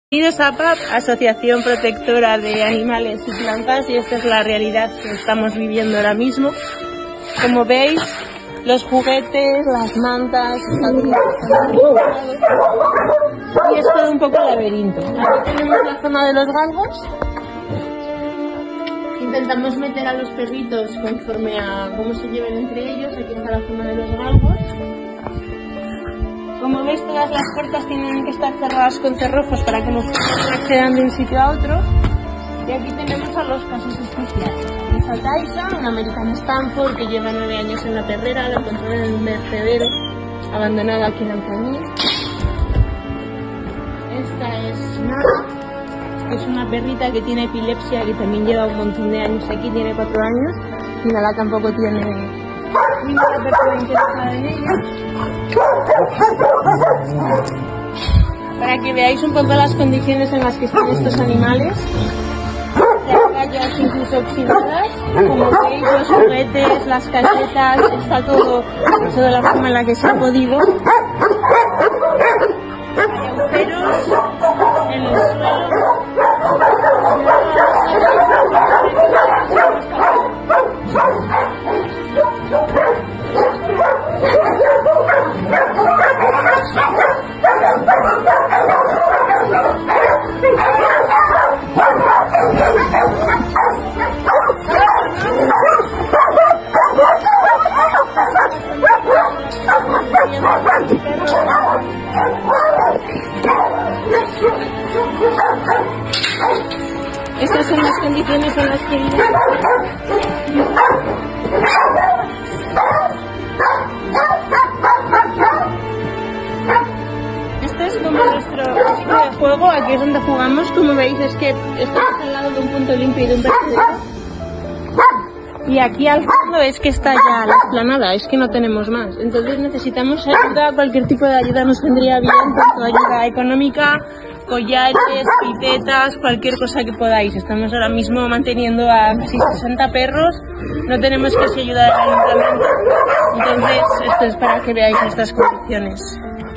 Bienvenidos a APAP, Asociación Protectora de Animales y Plantas, y esta es la realidad que estamos viviendo ahora mismo. Como veis, los juguetes, las mantas, y es todo un poco laberinto. Aquí tenemos la zona de los galgos. Intentamos meter a los perritos conforme a cómo se lleven entre ellos. Aquí está la zona de los galgos. Como veis, todas las puertas tienen que estar cerradas con cerrojos para que los perros no accedan de un sitio a otro. Y aquí tenemos a los casos especiales. Está Tyson, un American Stanford que lleva 9 años en la perrera, lo encontré en un vertedero abandonado aquí en Alcañiz. Esta es Nala, que es una perrita que tiene epilepsia, que también lleva un montón de años aquí, tiene 4 años. Y Nala tampoco tiene ninguna persona interesada en ella. Para que veáis un poco las condiciones en las que están estos animales. Las calles incluso oxidadas, como veis, los juguetes, las casetas, está todo hecho de la forma en la que se ha podido. Hay agujeros en el suelo. Estas son las condiciones en las que viven. Esto es como nuestro sitio de juego, aquí es donde jugamos. Como veis, es que estamos al lado de un punto limpio y de un vertedero. Y aquí al fondo es que está ya la explanada, es que no tenemos más. Entonces necesitamos ayuda, cualquier tipo de ayuda nos vendría bien, tanto ayuda económica, collares, pipetas, cualquier cosa que podáis. Estamos ahora mismo manteniendo a casi 60 perros, no tenemos casi ayuda del ayuntamiento. Entonces esto es para que veáis estas condiciones.